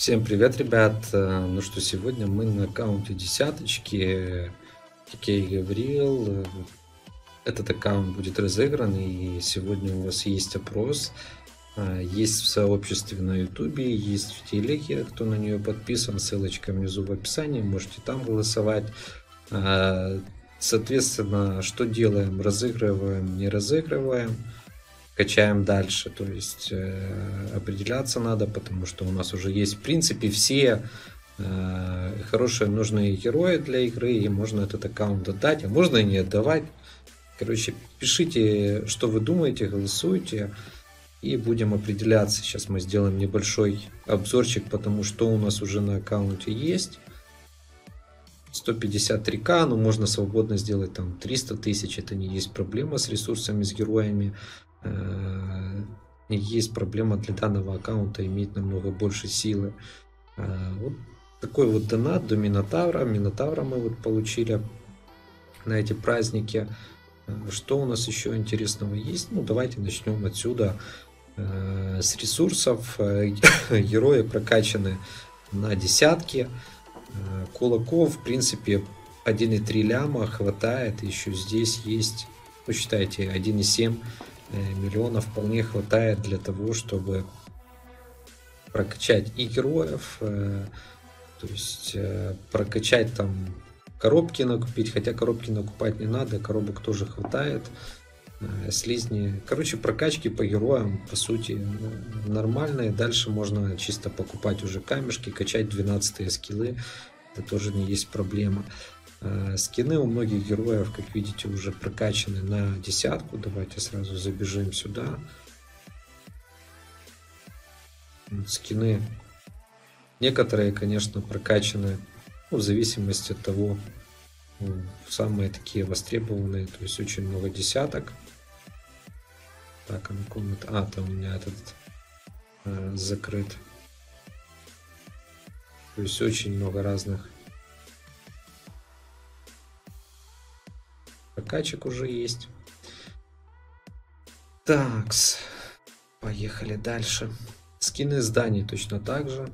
Всем привет, ребят! Ну что, сегодня мы на аккаунте десяточки. Как я и говорил, этот аккаунт будет разыгран, и сегодня у вас есть опрос. Есть в сообществе на ютубе, есть в телеге, кто на нее подписан, ссылочка внизу в описании, можете там голосовать. Соответственно, что делаем? Разыгрываем, не разыгрываем, качаем дальше. То есть определяться надо, потому что у нас уже есть в принципе все хорошие нужные герои для игры, и можно этот аккаунт отдать, а можно и не отдавать. Короче, пишите, что вы думаете, голосуйте, и будем определяться. Сейчас мы сделаем небольшой обзорчик, потому что у нас уже на аккаунте есть. 153к, но можно свободно сделать там 300 тысяч, это не есть проблема с ресурсами, с героями. Не есть проблема для данного аккаунта иметь намного больше силы. Вот такой вот донат до Минотавра. Минотавра мы вот получили на эти праздники. Что у нас еще интересного есть? Ну, давайте начнем отсюда. С ресурсов герои прокачаны на десятки. Кулаков, в принципе, 1,3 ляма хватает. Еще здесь есть, ну, считайте, 1,7 миллиона вполне хватает для того, чтобы прокачать и героев, то есть прокачать там коробки накупить, хотя коробки накупать не надо, коробок тоже хватает, слизни. Короче, прокачки по героям по сути нормальные. Дальше можно чисто покупать уже камешки, качать 12 скиллы, это тоже не есть проблема. Скины у многих героев, как видите, уже прокачаны на десятку. Давайте сразу забежим сюда. Скины некоторые, конечно, прокачаны, ну, в зависимости от того, самые такие востребованные, то есть очень много десяток. Так, а на комнате, там у меня этот закрыт. То есть очень много разных прокачек уже есть. Такс, поехали дальше. Скины зданий точно так же.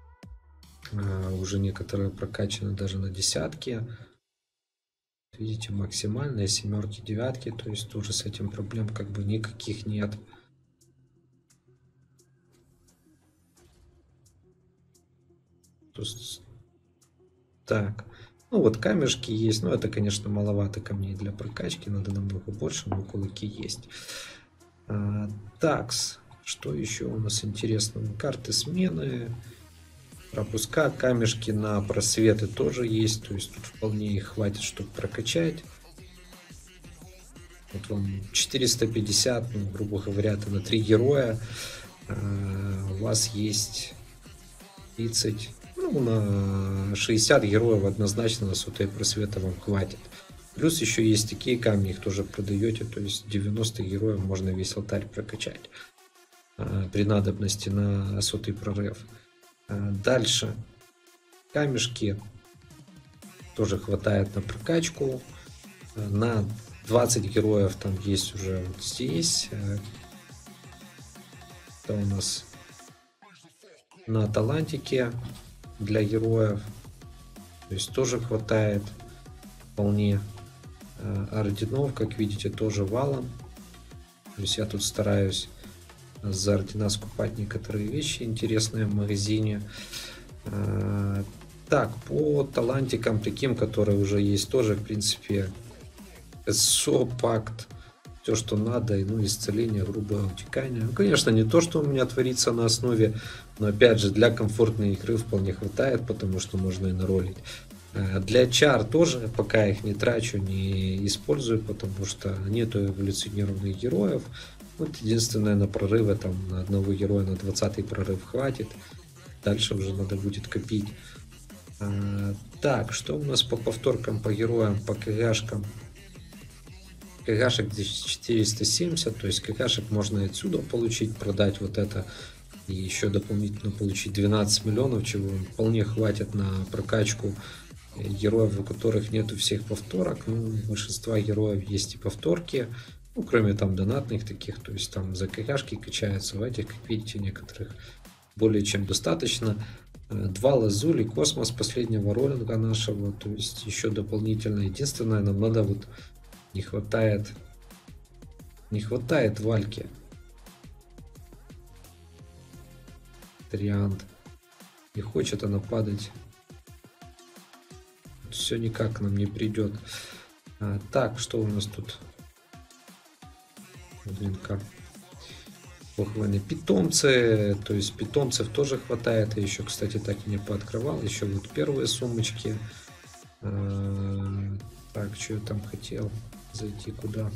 Уже некоторые прокачаны даже на десятки. Видите, максимальные семерки, девятки. То есть тоже с этим проблем как бы никаких нет. Так, ну вот камешки есть, но это, конечно, маловато камней для прокачки, надо намного больше, но кулаки есть. Такс, что еще у нас интересного? Карты смены, пропуска, камешки на просветы тоже есть, то есть тут вполне их хватит, чтобы прокачать. Вот вам 450, ну, грубо говоря, это на 3 героя. У вас есть 30, ну, на 60 героев однозначно на сотые просвета вам хватит. Плюс еще есть такие камни, их тоже продаете, то есть 90 героев можно весь алтарь прокачать при надобности на сотый прорыв. Дальше камешки тоже хватает на прокачку. На 20 героев там есть уже вот здесь. Это у нас на талантике для героев, то есть тоже хватает вполне. Орденов, как видите, тоже валом. То есть я тут стараюсь за ордена скупать некоторые вещи интересные в магазине. Так, по талантикам таким, которые уже есть, тоже в принципе СО, пакт, все, что надо, ну, исцеление, грубое утекание. Ну, конечно, не то, что у меня творится на основе, но опять же для комфортной игры вполне хватает, потому что можно и наролить. Для чар тоже пока их не трачу, не использую, потому что нету эволюционированных героев. Вот единственное, на прорывы там на одного героя на 20-й прорыв хватит. Дальше уже надо будет копить. Так, что у нас по повторкам, по героям, по КГшкам? КГшек здесь 470, то есть КГшек можно отсюда получить, продать вот это. И еще дополнительно получить 12 миллионов, чего вполне хватит на прокачку героев, у которых нету всех повторок. Ну, у большинства героев есть и повторки, ну, кроме там донатных таких, то есть там за КГшки качаются, в этих, как видите, некоторых более чем достаточно. 2 лазули, космос последнего роллинга нашего, то есть еще дополнительно. Единственное, нам надо вот не хватает вальки. Триант. Не хочет она падать. Все никак к нам не придет. Так, что у нас тут? Блин, как? Похвальные питомцы. То есть питомцев тоже хватает. Я еще, кстати, так и не пооткрывал. Еще вот первые сумочки. Так, что я там хотел? Зайти куда?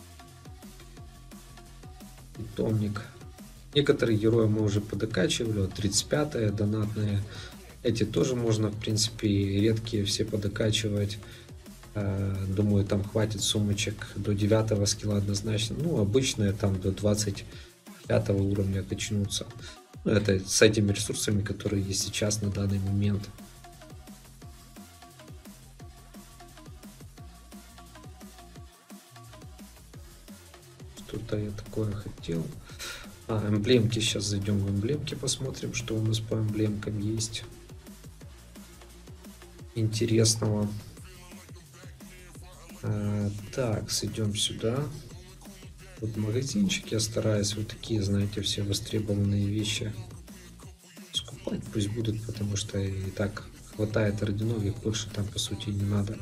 Питомник. Некоторые герои мы уже подокачивали. Вот 35-е донатные. Эти тоже можно, в принципе, редкие все подокачивать. Думаю, там хватит сумочек до 9 скилла однозначно. Ну, обычные там до 25 уровня качнутся. Ну, это с этими ресурсами, которые есть сейчас на данный момент. Что-то я такое хотел. Эмблемки. Сейчас зайдем в эмблемки, посмотрим, что у нас по эмблемкам есть интересного. Так, идем сюда. Вот магазинчик. Я стараюсь вот такие, знаете, все востребованные вещи скупать. Пусть будут, потому что и так хватает орденов, их больше там по сути не надо.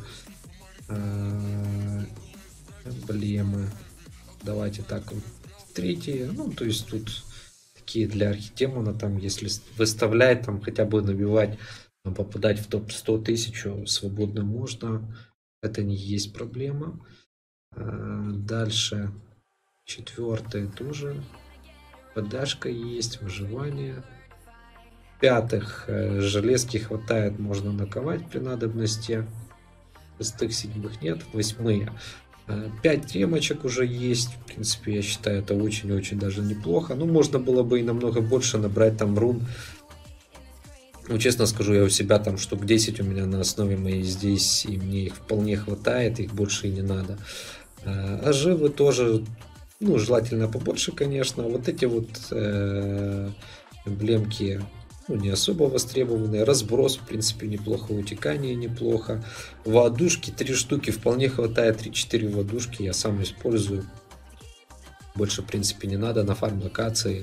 Эмблемы. Давайте так вот. Третьи. Ну, то есть тут такие для архидемона, там, если выставлять, там хотя бы набивать, попадать в топ 100 тысяч свободно можно. Это не есть проблема. Дальше 4 тоже. Подашка есть, выживание. 5 железки хватает, можно наковать при надобности. 6-7 нет. 8 5 темочек уже есть. В принципе, я считаю, это очень-очень даже неплохо. Ну, можно было бы и намного больше набрать там рун. Ну, честно скажу, я у себя там штук 10 у меня на основе моей здесь, и мне их вполне хватает, их больше и не надо. А живы тоже, ну, желательно побольше, конечно. Вот эти вот эмблемки, ну, не особо востребованные. Разброс, в принципе, неплохо. Утекание неплохо. Водушки 3 штуки вполне хватает. 3-4 водушки я сам использую. Больше, в принципе, не надо на фарм локации.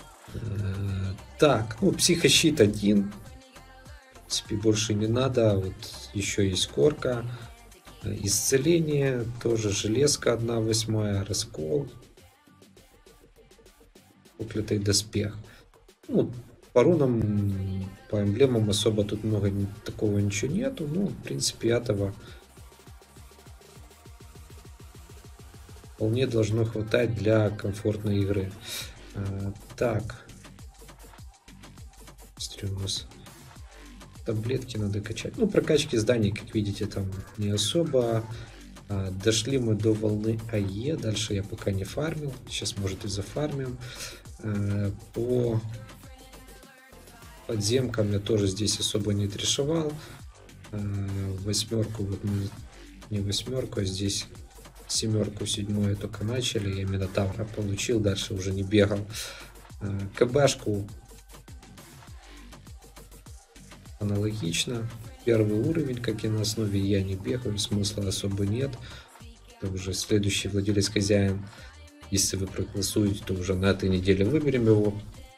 Так, ну, психощит 1. В принципе, больше не надо. Вот еще есть корка. Исцеление. Тоже железка 1/8. Раскол. Проклятый доспех. Ну, по рунам, по эмблемам особо тут много такого ничего нету. Ну, в принципе, этого вполне должно хватать для комфортной игры. Так. Смотрю, у нас таблетки надо качать. Ну, прокачки зданий, как видите, там не особо. Дошли мы до волны АЕ. Дальше я пока не фармил. Сейчас, может, и зафармим. По подземкам я тоже здесь особо не трешевал. 8, вот мы не 8, а здесь 7, 7 только начали. Я Минотавра получил, дальше уже не бегал. КБшку аналогично. Первый уровень, как и на основе, я не бегаю, смысла особо нет. Это уже следующий владелец хозяин. Если вы проголосуете, то уже на этой неделе выберем его.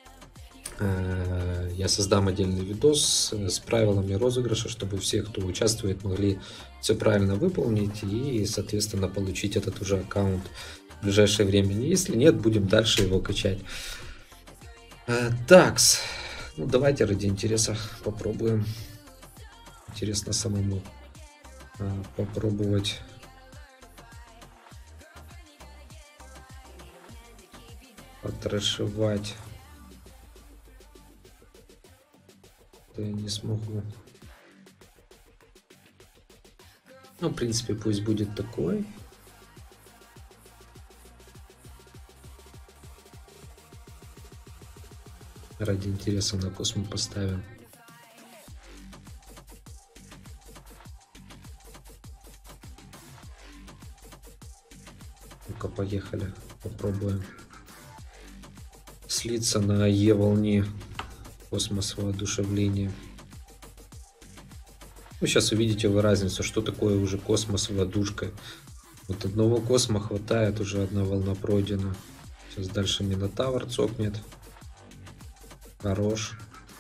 Я создам отдельный видос с правилами розыгрыша, чтобы все, кто участвует, могли все правильно выполнить и, соответственно, получить этот уже аккаунт в ближайшее время. Если нет, будем дальше его качать. Такс. Ну, давайте ради интереса попробуем. Интересно самому попробовать. Потрошевать. Я не смогу. Ну, в принципе, пусть будет такой. Ради интереса на космо поставим. Ну-ка, поехали. Попробуем слиться на Е волне. Космос воодушевление. Ну, сейчас увидите вы разницу, что такое уже космос водушка. Вот одного космо хватает, уже одна волна пройдена. Сейчас дальше Минотавр цокнет. Хорош.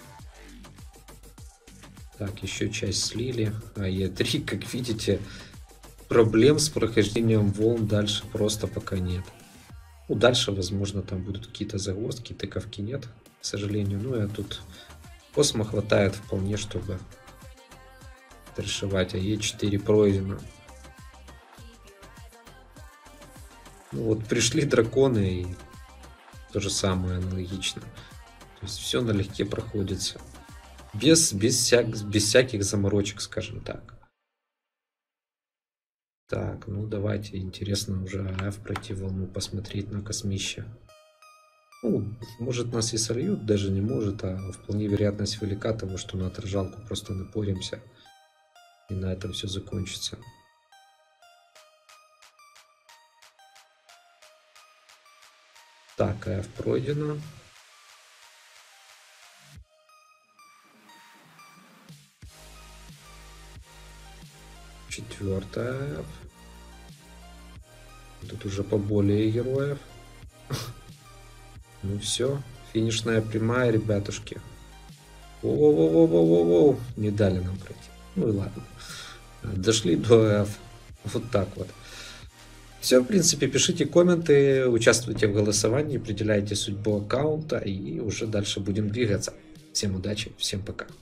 Так, еще часть слили. А Е3, как видите, проблем с прохождением волн дальше просто пока нет. Ну, дальше, возможно, там будут какие-то загвоздки, тыковки нет, к сожалению. Ну, а тут космо хватает вполне, чтобы трешевать. А Е4 пройдено. Ну, вот пришли драконы, и то же самое аналогично. То есть все налегке проходится. Без всяких заморочек, скажем так. Так, ну давайте, интересно уже АФ пройти волну, посмотреть на космище. Ну, может нас и сольют, даже не может, а вполне вероятность велика того, что на отражалку просто напоримся. И на этом все закончится. Так, АФ пройдено. Четвертая АФ. Тут уже поболее героев. Ну все, финишная прямая, ребятушки. Воу-воу-воу-воу-воу-воу. Не дали нам пройти. Ну и ладно. Дошли до АФ. Вот так вот. Все, в принципе, пишите комменты, участвуйте в голосовании, определяйте судьбу аккаунта и уже дальше будем двигаться. Всем удачи, всем пока.